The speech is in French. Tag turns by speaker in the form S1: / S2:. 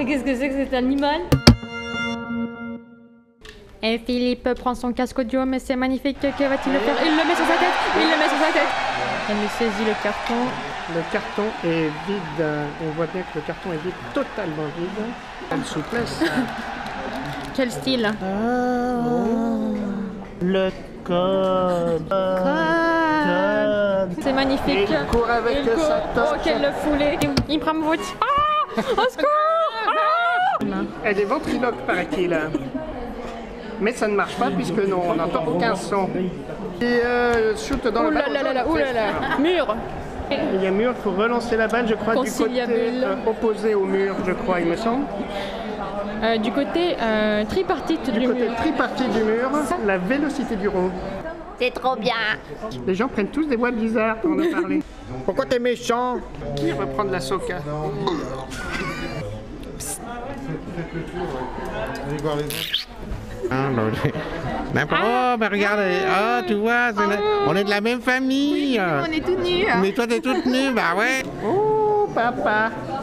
S1: Mais qu'est-ce que c'est que cet animal? Et Philippe prend son casque audio, mais c'est magnifique. Que va-t-il le faire? Il le met sur sa tête. Il le met sur sa tête. Elle saisit le carton.
S2: Le carton est vide. On voit bien que le carton est vide, totalement vide. Quelle souplesse.
S1: Quel style?
S3: Le code.
S1: C'est magnifique.
S2: Il court avec sa toque.
S1: Oh, quelle foulée. Il prend mon vote. Ah! Au secours!
S2: Elle est ventriloque, paraît-il. Mais ça ne marche pas puisque non, on n'entend aucun son. Et shoot dans le ballon.
S1: Ouh là là. Mur.
S2: Il y a mur, il faut relancer la balle, je crois, du côté opposé au mur, je crois, il me semble.
S1: Du côté tripartite du mur.
S2: Du côté tripartite du mur, la vélocité du rond.
S1: C'est trop bien.
S2: Les gens prennent tous des voix bizarres pour nous parler.
S3: Pourquoi t'es méchant?
S2: Qui reprend de la soca?
S3: Ah, oh, bah regarde, oh, tu vois, on est de la même famille.
S1: On est tout nus.
S3: Mais toi, t'es toute nue, bah ouais.
S2: Oh, papa.